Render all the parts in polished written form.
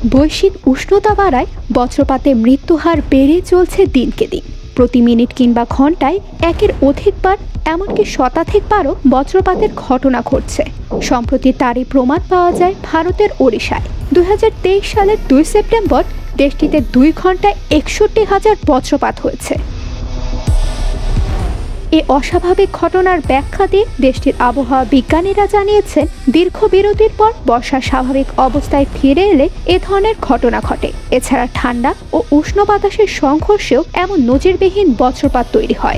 বৈশ্বিক উষ্ণতা বাড়ায় বজ্রপাতে মৃত্যুহার বেড়ে চলছে দিনকে দিন। প্রতি মিনিট কিংবা ঘন্টায় একের অধিকবার এমনকি শতাধিকবারও বজ্রপাতের ঘটনা ঘটছে। সম্প্রতি তারই প্রমাণ পাওয়া যায় ভারতের ওড়িশায়। 2023 সালের 2 সেপ্টেম্বর দেশটিতে 2 ঘন্টায় 61,000 বজ্রপাত হয়েছে। এই অস্বাভাবিক ঘটনার ব্যাখ্যা দিয়ে দেশটির আবহাওয়া বিজ্ঞানীরা জানিয়েছেন, দীর্ঘ বিরতির পর বর্ষা স্বাভাবিক অবস্থায় ফিরে এলে এ ধরনের ঘটনা ঘটে। এছাড়া ঠান্ডা ও উষ্ণ বাতাসের সংঘর্ষেও এমন নজিরবিহীন বজ্রপাত তৈরি হয়।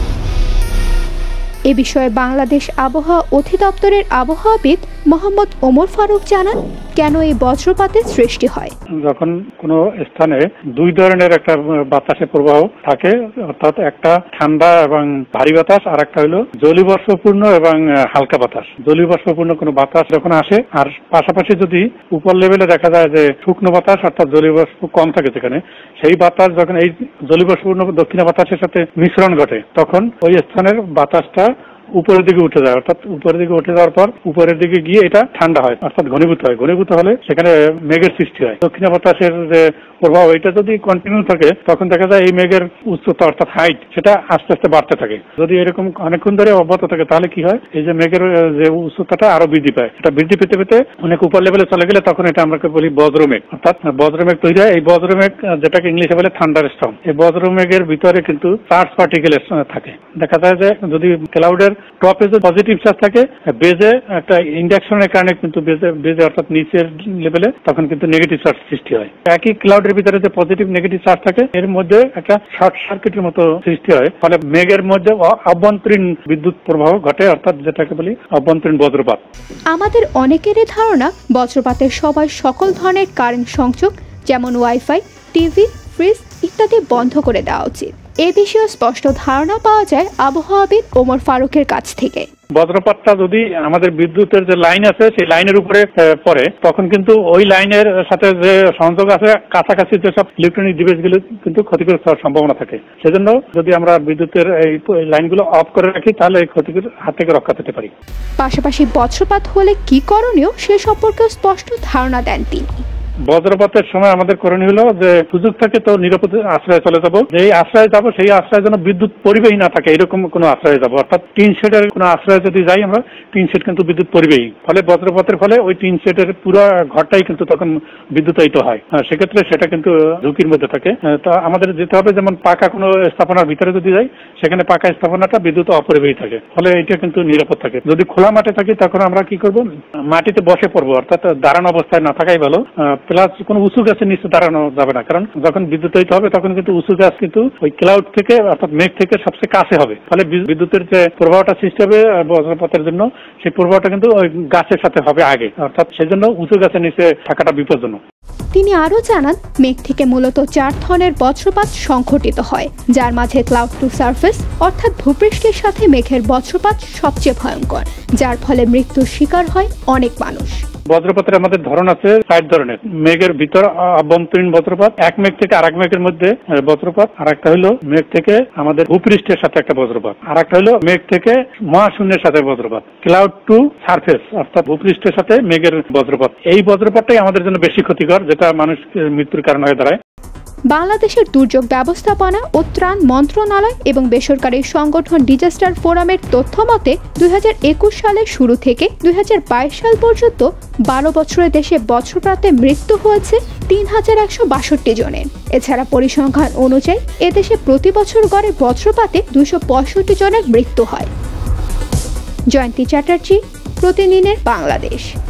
এ বিষয়ে বাংলাদেশ আবহাওয়া অধিদপ্তরের আবহাওয়াবিদ মোহাম্মদ ওমর ফারুক জানান, কেন এই বজ্রপাতের সৃষ্টি হয়। যখন কোনো স্থানে দুই ধরনের একটা বাতাসের প্রবাহ থাকে, অর্থাৎ একটা ঠান্ডা এবং ভারী বাতাস, আর একটা হলো জলীয়বাষ্পপূর্ণ এবং হালকা বাতাস। জলীয়বাষ্পপূর্ণ কোনো বাতাস যখন আসে, আর পাশাপাশি যদি উপর লেভেলে দেখা যায় যে শুকনো বাতাস অর্থাৎ জলীয়বাষ্প কম থাকে যেখানে, সেই বাতাস যখন এই জলীয়বাষ্পপূর্ণ দক্ষিণা বাতাসের সাথে মিশ্রণ ঘটে, তখন ওই স্থানের বাতাসটা উপরের দিকে উঠে যায়। অর্থাৎ উপরের দিকে উঠে যাওয়ার পর উপরের দিকে গিয়ে এটা ঠান্ডা হয়, অর্থাৎ ঘনীভূত হয়। ঘনীভূত হলে সেখানে মেঘের সৃষ্টি হয়। দক্ষিণা বাতাসের যে প্রভাব, এটা যদি কন্টিনিউ থাকে, তখন দেখা যায় এই মেঘের উচ্চতা অর্থাৎ হাইট সেটা আস্তে আস্তে বাড়তে থাকে। যদি এরকম অনেকক্ষণ ধরে অব্যাহত থাকে, তাহলে কি হয়, এই যে মেঘের যে উচ্চতাটা আরো বৃদ্ধি পায়। এটা বৃদ্ধি পেতে পেতে অনেক উপর লেভেলে চলে গেলে তখন এটা আমরা বলি বজ্রমেঘ। অর্থাৎ বজ্রমেঘ তৈরি হয়। এই বজ্রমেঘ যেটাকে ইংলিশে বলে থান্ডার স্টর্ম, এই বজ্রমেঘের ভিতরে কিন্তু চার্জ পার্টিকেল থাকে। দেখা যায় যে যদি ক্লাউডের টপে যে পজিটিভ চার্জ থাকে, বেজে একটা ইন্ডাকশনের কারণে কিন্তু বেজে অর্থাৎ নিচের লেভেলে তখন কিন্তু নেগেটিভ চার্জ সৃষ্টি হয়। একই ক্লাউডের ভিতরে যে পজিটিভ নেগেটিভ চার্জ থাকে, এর মধ্যে একটা শর্ট সার্কিটের মতো সৃষ্টি হয়। ফলে মেঘের মধ্যে অভ্যন্তরীণ বিদ্যুৎ প্রবাহ ঘটে, অর্থাৎ যেটাকে বলি অভ্যন্তরীণ বজ্রপাত। আমাদের অনেকেরই ধারণা বজ্রপাতের সবাই সকল ধরনের কারেন্ট সংযোগ যেমন ওয়াইফাই, টিভি, ফ্রিজ ইত্যাদি বন্ধ করে দেওয়া উচিত। এ বিষয়ে স্পষ্ট ধারণা পাওয়া যায় আবহাওয়াবিদ ওমর ফারুকের কাছ থেকে। বজ্রপাতটা যদি আমাদের বিদ্যুতের যে লাইন আছে সেই লাইনের উপরে পড়ে, তখন কিন্তু ওই লাইনের সাথে যে সংযোগ আছে কাছাকাছি যেসব ইলেকট্রনিক ডিভাইসগুলো কিন্তু ক্ষতিগ্রস্ত হওয়ার সম্ভাবনা থাকে। সেজন্য যদি আমরা বিদ্যুতের এই লাইনগুলো অফ করে রাখি, তাহলে এই ক্ষতির হাত থেকে রক্ষা পেতে পারি। পাশাপাশি বজ্রপাত হলে কি করণীয় সে সম্পর্কে স্পষ্ট ধারণা দেন তিনি। বজ্রপাতের সময় আমাদের করণীয় হলো যে সুযোগ থাকে তো নিরাপদ আশ্রয়ে চলে যাবো। যেই আশ্রয়ে যাবো সেই আশ্রয়ে যেন বিদ্যুৎ পরিবাহী না থাকে, এরকম কোনো আশ্রয়ে যাবো। অর্থাৎ টিন শেডের কোনো আশ্রয়ে যদি যাই আমরা, টিন শেড কিন্তু বিদ্যুৎ পরিবাহী। ফলে বজ্রপাতের ফলে ওই টিন শেডের পুরো ঘরটাই কিন্তু তখন বিদ্যুতায়িত হয়। সেক্ষেত্রে সেটা কিন্তু ঝুঁকির মধ্যে থাকে। তা আমাদের যেতে হবে, যেমন পাকা কোনো স্থাপনার ভিতরে যদি যাই, সেখানে পাকা স্থাপনাটা বিদ্যুৎ অপরিবাহী থাকে। ফলে এটা কিন্তু নিরাপদ থাকে। যদি খোলা মাঠে থাকি, তখন আমরা কি করবো, মাটিতে বসে পড়বো, অর্থাৎ দাঁড়ানো অবস্থায় না থাকাই ভালো। প্লাস কোনো উঁচু গাছের নিচে দাঁড়ানো যাবে না, কারণ যখন বিদ্যুতায়িত হবে তখন কিন্তু উঁচু গাছ কিন্তু ওই ক্লাউড থেকে অর্থাৎ মেঘ থেকে সবচেয়ে কাছে হবে। ফলে বিদ্যুতের যে প্রবাহটা সৃষ্টি হবে বজ্রপাতের জন্য, সেই প্রবাহটা কিন্তু ওই গাছের সাথে হবে আগে, অর্থাৎ সেজন্য উঁচু গাছের নিচে থাকাটা বিপজ্জনক। তিনি আরও জানান, মেঘ থেকে মূলত 4 ধরনের বজ্রপাত সংঘটিত হয়, যার মাঝে ক্লাউড টু সারফেস অর্থাৎ ভূপৃষ্ঠের সাথে মেঘের বজ্রপাত সবচেয়ে ভয়ঙ্কর, যার ফলে মৃত্যুর শিকার হয় অনেক মানুষ। বজ্রপাতের আমাদের ধরন আছে 4 ধরনের। মেঘের ভিতর অভ্যন্তরীণ বজ্রপাত, এক মেঘ থেকে আরেক মেঘের মধ্যে বজ্রপাত, আর একটা হলো মেঘ থেকে আমাদের ভূপৃষ্ঠের সাথে একটা বজ্রপাত, আর একটা হলো মেঘ থেকে মহাশূন্যের সাথে বজ্রপাত। ক্লাউড টু সারফেস অর্থাৎ ভূপৃষ্ঠের সাথে মেঘের বজ্রপাত, এই বজ্রপাতটাই আমাদের জন্য বেশি ক্ষতিকর, যেটা মানুষের মৃত্যুর কারণ হয়ে দাঁড়ায়। বাংলাদেশের দুর্যোগ ব্যবস্থাপনা ও ত্রাণ মন্ত্রণালয় এবং বেসরকারি সংগঠন ডিজাস্টার ফোরামের তথ্য মতে 2021 সালের শুরু থেকে 2022 সাল পর্যন্ত 12 বছরে দেশে বজ্রপাতে মৃত্যু হয়েছে 3162 জনের। এছাড়া পরিসংখ্যান অনুযায়ী এদেশে প্রতি বছর গড়ে বজ্রপাতে 265 জনের মৃত্যু হয়। জয়ন্তী চ্যাটার্জি, প্রতিদিনের বাংলাদেশ।